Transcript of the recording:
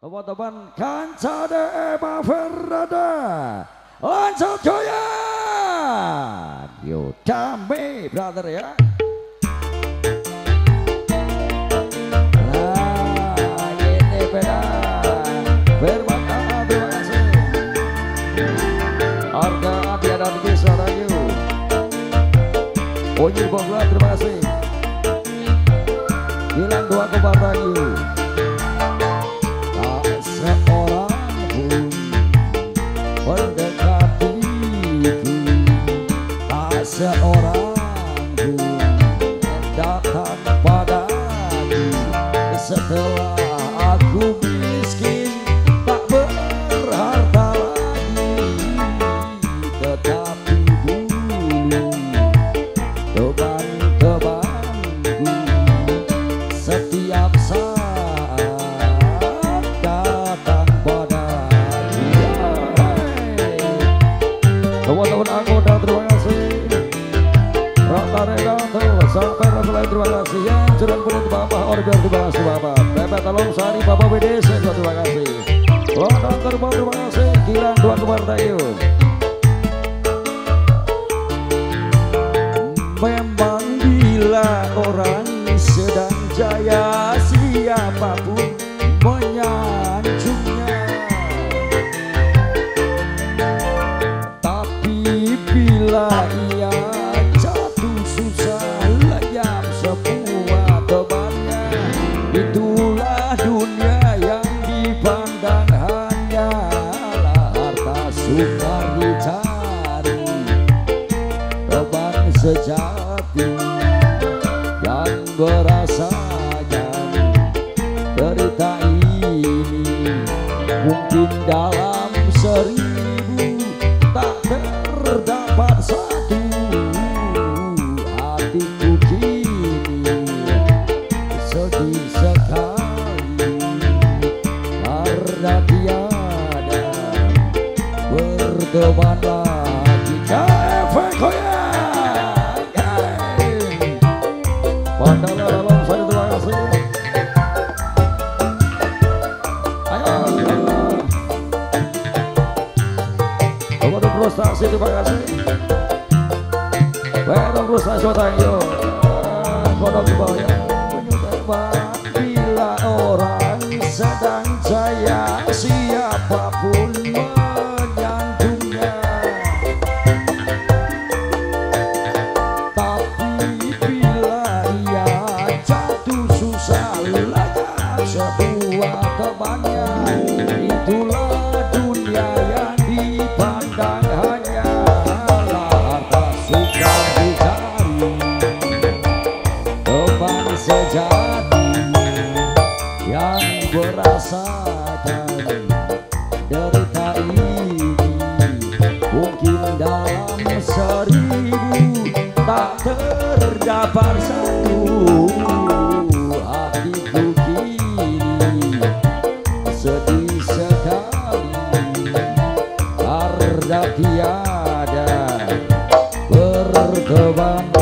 teman-teman kanca Ema Ferrada lanjut goyang yuk damai brother ya. Nah ini beda bermata terima kasih harga dia dan bisa rayu Onyir Bogla terima kasih hilang dua kebar rayu seorang pun datang padaku setelah aku miskin tak berharta lagi, tetapi dulu teman-temanku setiap saat datang padaku. Teman-teman anggota terima kasih. Sampai Rasulullah terima kasih ya. Curang kulit Bapak Organ terima kasih Bapak. Bebek Talong Sari Bapak BDC terima kasih. London Kerbau terima kasih. Gilang dua kembar tayu. Memang bila orang sedang jaya siapapun menyanjungnya. Tapi bila ia itulah dunia yang dipandang hanyalah harta sukar dicari. Teman sejati yang berasakan derita ini mungkin dalam 1000 tak terdapat satu. Hatiku kini sedih sekali karena tiada berteman lagi. Efek goyang Pandala dalam saya terima kasih. Ayo kepada frustasi terima kasih. Pedang frustasi tayo kodok dibayar. Bila orang sedang jaya siapapun menyanjungnya. Tapi bila ia jatuh susah lagak sebuah temannya. Itulah dunia yang dipandang hanyalah harta sukar dicari. Teman sejati yang berasakan derita ini mungkin dalam 1000 tak terdapat satu. Hatiku kini sedih sekali karena tiada berteman